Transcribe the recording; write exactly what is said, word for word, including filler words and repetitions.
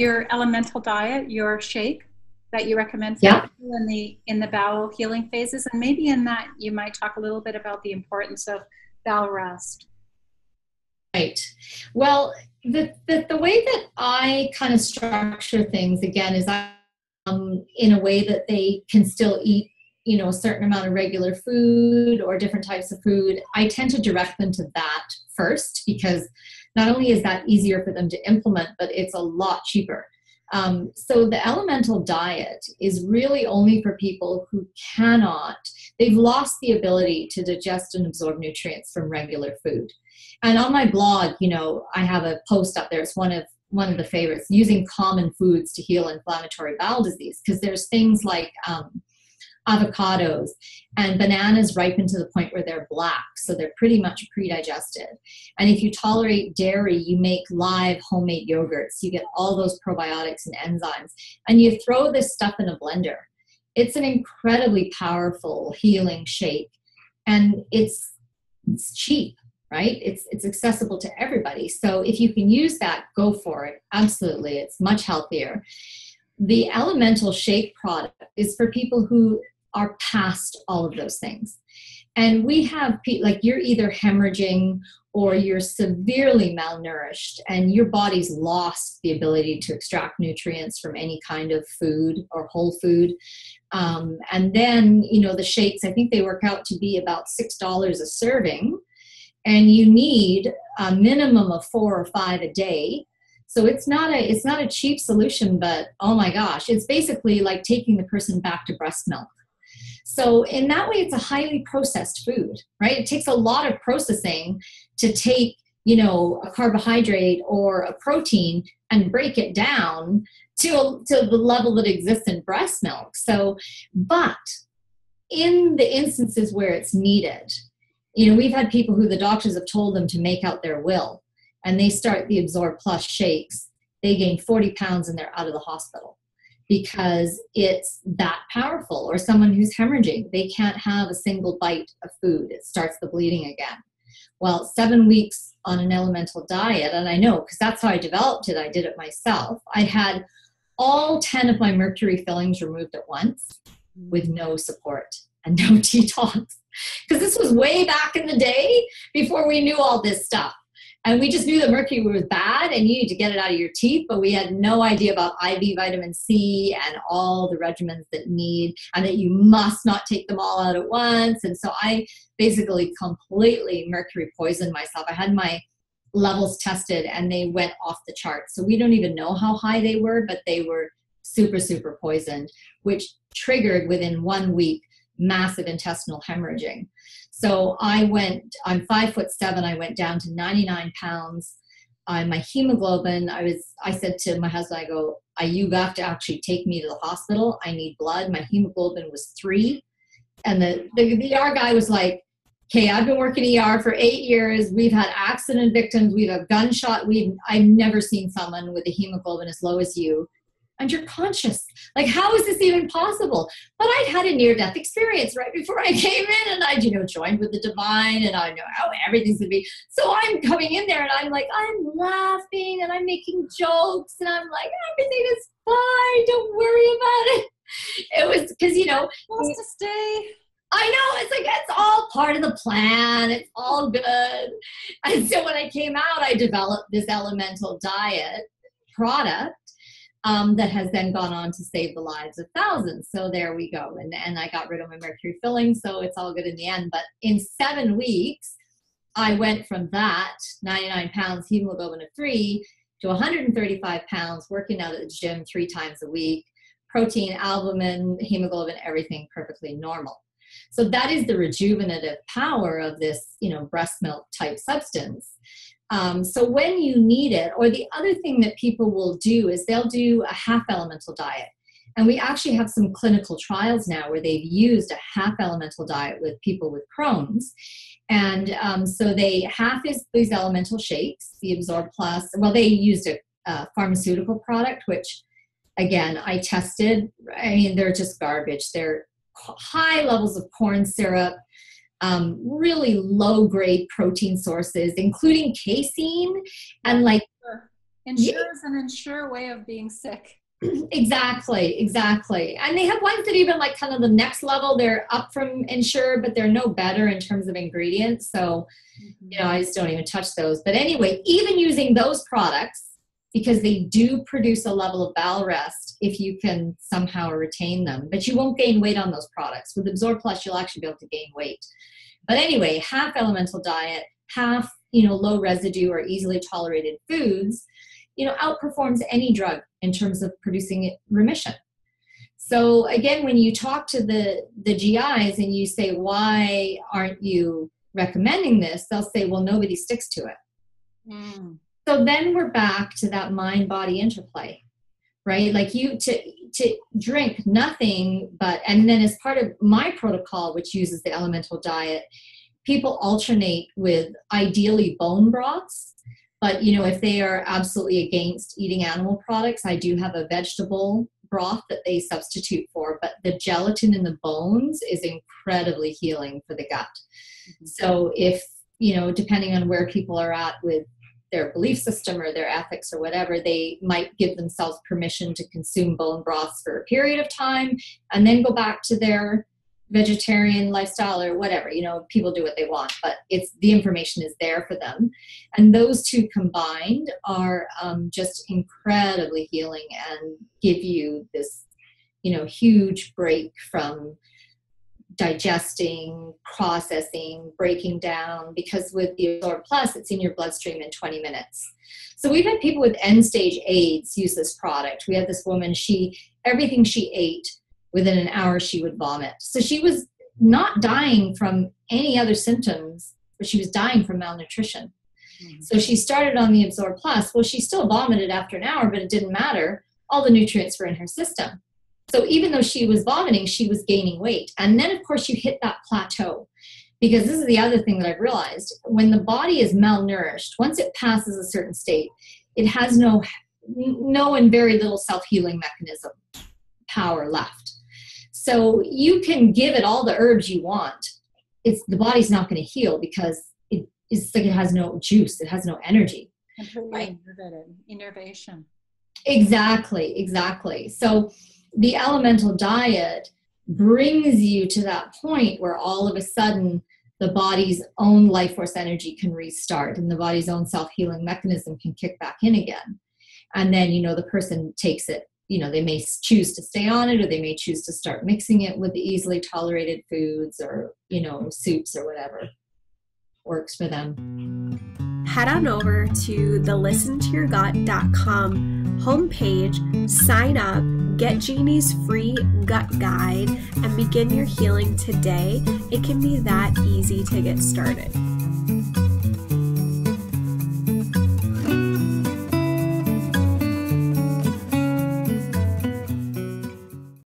your elemental diet, your shake that you recommend for Yeah. people in the in the bowel healing phases, and maybe in that you might talk a little bit about the importance of bowel rest. Right. Well, the, the, the way that I kind of structure things, again, is I, um, in a way that they can still eat, you know, a certain amount of regular food or different types of food. I tend to direct them to that first, because not only is that easier for them to implement, but it's a lot cheaper. Um, so the elemental diet is really only for people who cannot, they've lost the ability to digest and absorb nutrients from regular food. And on my blog, you know, I have a post up there. It's one of one of the favorites, using common foods to heal inflammatory bowel disease. Because there's things like um, avocados and bananas ripen to the point where they're black. So they're pretty much pre-digested. And if you tolerate dairy, you make live homemade yogurts. You get all those probiotics and enzymes. And you throw this stuff in a blender. It's an incredibly powerful healing shake. And it's, it's cheap. Right? It's it's accessible to everybody. So if you can use that, go for it. Absolutely. It's much healthier. The elemental shake product is for people who are past all of those things. And we have, like, you're either hemorrhaging or you're severely malnourished and your body's lost the ability to extract nutrients from any kind of food or whole food. Um, and then, you know, the shakes, I think they work out to be about six dollars a serving. And you need a minimum of four or five a day. So it's not a it's not a cheap solution, but oh my gosh, it's basically like taking the person back to breast milk. So in that way, it's a highly processed food, right? It takes a lot of processing to take, you know, a carbohydrate or a protein and break it down to, to the level that exists in breast milk. So, but in the instances where it's needed, you know, we've had people who the doctors have told them to make out their will, and they start the Absorb Plus shakes. They gain forty pounds and they're out of the hospital because it's that powerful. Or someone who's hemorrhaging, they can't have a single bite of food. It starts the bleeding again. Well, seven weeks on an elemental diet, and I know because that's how I developed it. I did it myself. I had all ten of my mercury fillings removed at once with no support and no detox. Because this was way back in the day before we knew all this stuff. And we just knew that mercury was bad and you need to get it out of your teeth, but we had no idea about I V vitamin C and all the regimens that need, and that you must not take them all out at once. And so I basically completely mercury poisoned myself. I had my levels tested and they went off the charts. So we don't even know how high they were, but they were super, super poisoned, which triggered within one week massive intestinal hemorrhaging. So I went, I'm five foot seven. I went down to ninety-nine pounds. Uh, my hemoglobin, I was, I said to my husband, I go, I, you have to actually take me to the hospital. I need blood. My hemoglobin was three. And the, the, the E R guy was like, okay, I've been working E R for eight years. We've had accident victims. We've had gunshot. We've, I've never seen someone with a hemoglobin as low as you. And you're conscious. Like, how is this even possible? But I'd had a near-death experience right before I came in, and I'd, you know, joined with the divine, and I know how everything's going to be. So I'm coming in there, and I'm like, I'm laughing, and I'm making jokes, and I'm like, everything is fine. Don't worry about it. It was because, you know. Supposed to stay. I know. It's like, it's all part of the plan. It's all good. And so when I came out, I developed this elemental diet product. Um, that has then gone on to save the lives of thousands. So there we go. And, and I got rid of my mercury filling, so it's all good in the end. But in seven weeks, I went from that, ninety-nine pounds, hemoglobin of three, to one hundred thirty-five pounds, working out at the gym three times a week, protein, albumin, hemoglobin, everything perfectly normal. So that is the rejuvenative power of this, you know, breast milk type substance. Um, so when you need it, or the other thing that people will do is they'll do a half elemental diet. And we actually have some clinical trials now where they've used a half elemental diet with people with Crohn's. And um, so they half is these elemental shakes, the Absorb Plus. Well, they used a, a pharmaceutical product, which again, I tested. I mean, they're just garbage. They're high levels of corn syrup, um, really low grade protein sources, including casein and like Ensure is an ensure way of being sick. Exactly, exactly. And they have ones that even like kind of the next level, they're up from Ensure, but they're no better in terms of ingredients. So, mm-hmm. you know, I just don't even touch those. But anyway, even using those products, because they do produce a level of bowel rest if you can somehow retain them, but you won't gain weight on those products. With Absorb Plus, you'll actually be able to gain weight. But anyway, half elemental diet, half, you know, low residue or easily tolerated foods, you know, outperforms any drug in terms of producing remission. So again, when you talk to the, the G Is and you say, why aren't you recommending this? They'll say, well, nobody sticks to it. Mm. So then we're back to that mind-body interplay, right? Like you, to, to drink nothing but, and then as part of my protocol, which uses the elemental diet, people alternate with ideally bone broths. But, you know, if they are absolutely against eating animal products, I do have a vegetable broth that they substitute for. But the gelatin in the bones is incredibly healing for the gut. Mm-hmm. So if, you know, depending on where people are at with their belief system or their ethics or whatever, they might give themselves permission to consume bone broths for a period of time and then go back to their vegetarian lifestyle or whatever. You know, people do what they want, but it's the information is there for them. And those two combined are um, just incredibly healing and give you this, you know, huge break from digesting, processing, breaking down, because with the Absorb Plus, it's in your bloodstream in twenty minutes. So we've had people with end-stage AIDS use this product. We had this woman, she, everything she ate, within an hour she would vomit. So she was not dying from any other symptoms, but she was dying from malnutrition. Mm-hmm. So she started on the Absorb Plus. Well, she still vomited after an hour, but it didn't matter. All the nutrients were in her system. So even though she was vomiting, she was gaining weight. And then, of course, you hit that plateau. Because this is the other thing that I've realized. When the body is malnourished, once it passes a certain state, it has no, no and very little self-healing mechanism power left. So you can give it all the herbs you want. It's the body's not going to heal because it, it's like it has no juice. It has no energy. Completely right? Innervation. Exactly, exactly. So the elemental diet brings you to that point where all of a sudden the body's own life force energy can restart and the body's own self-healing mechanism can kick back in again. And then, you know, the person takes it, you know, they may choose to stay on it or they may choose to start mixing it with the easily tolerated foods or, you know, soups or whatever works for them. Head on over to the listen to your gut dot com homepage, sign up, get Jeannie's free gut guide, and begin your healing today. It can be that easy to get started.